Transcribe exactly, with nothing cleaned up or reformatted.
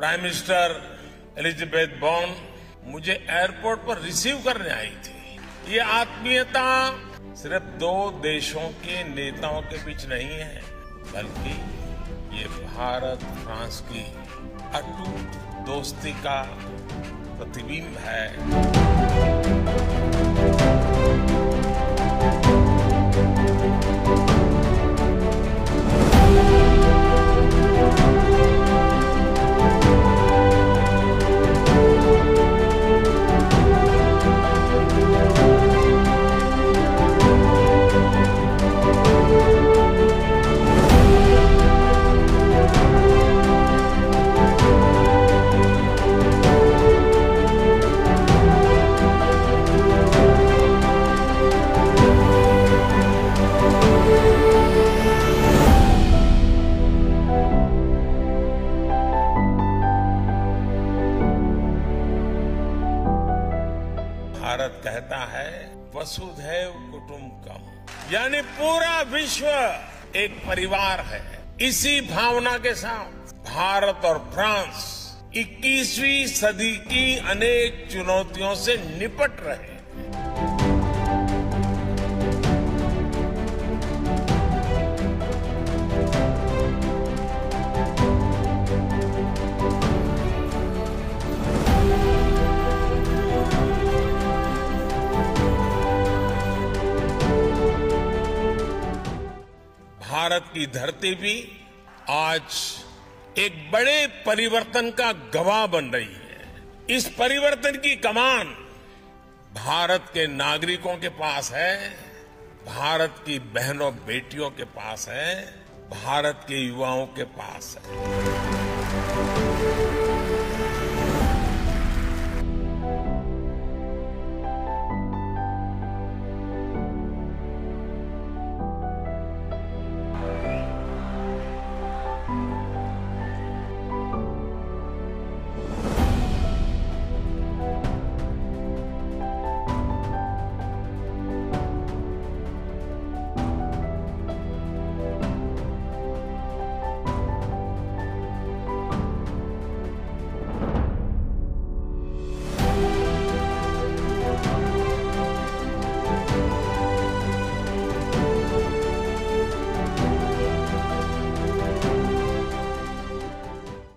Prime minister Elizabeth Borne मुझे airport पर receive करने आई थी। ये आत्मीयता सिर्फ दो देशों के नेताओं के बीच नहीं है, बल्कि ये भारत फ्रांस की अटूट दोस्ती का प्रतिबिंब है। भारत कहता है वसुधैव कुटुंबकम, यानी पूरा विश्व एक परिवार है। इसी भावना के साथ भारत और फ्रांस इक्कीसवीं सदी की अनेक चुनौतियों से निपट रहे हैं। भारत की धरती भी आज एक बड़े परिवर्तन का गवाह बन रही है। इस परिवर्तन की कमान भारत के नागरिकों के पास है, भारत की बहनों बेटियों के पास है, भारत के युवाओं के पास है।